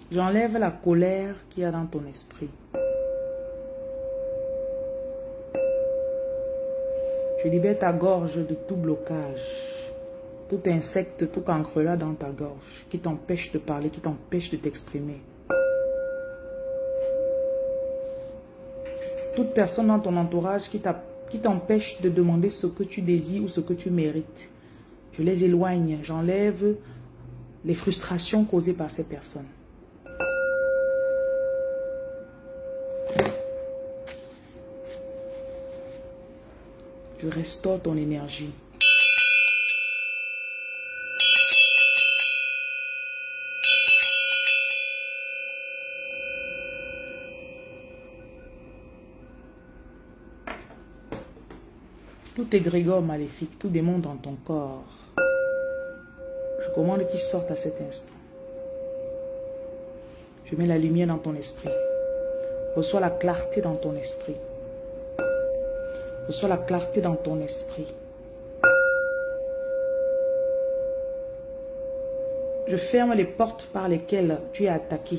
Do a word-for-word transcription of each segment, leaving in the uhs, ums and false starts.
J'enlève la colère qu'il y a dans ton esprit. Je libère ta gorge de tout blocage, tout insecte, tout cancre-là dans ta gorge, qui t'empêche de parler, qui t'empêche de t'exprimer. Toute personne dans ton entourage qui t'empêche de demander ce que tu désires ou ce que tu mérites. Je les éloigne, j'enlève les frustrations causées par ces personnes. Je restaure ton énergie. Tout égrégore maléfique, tout démon dans ton corps, je commande qu'il sorte à cet instant. Je mets la lumière dans ton esprit. Reçois la clarté dans ton esprit. Reçois la clarté dans ton esprit. Je ferme les portes par lesquelles tu es attaqué.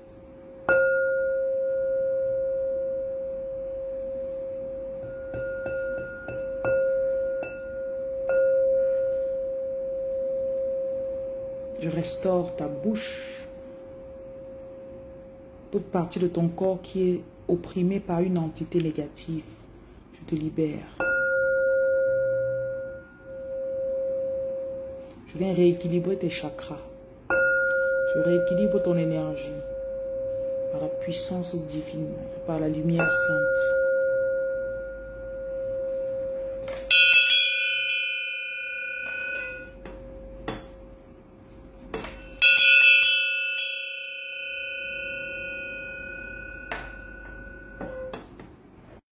Je restaure ta bouche, toute partie de ton corps qui est opprimée par une entité négative. Je te libère. Je viens rééquilibrer tes chakras. Je rééquilibre ton énergie par la puissance divine, par la lumière sainte.